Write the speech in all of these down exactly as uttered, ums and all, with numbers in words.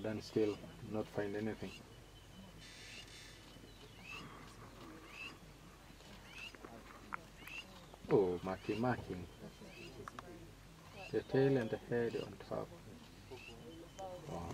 then still not find anything. Oh, marking, marking. The tail and the head on top. Wow.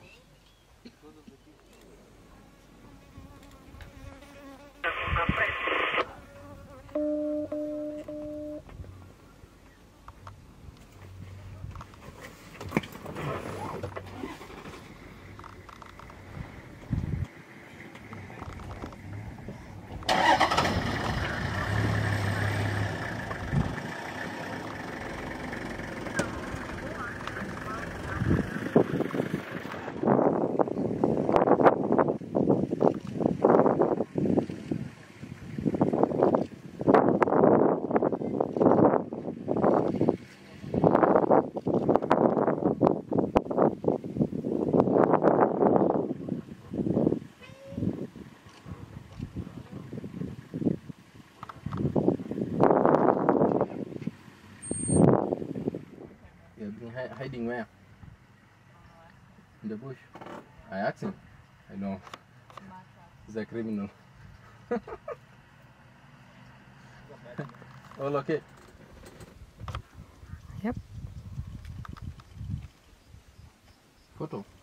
Hiding where? In the bush. I asked him. I know. He's a criminal. All okay? Yep. Photo.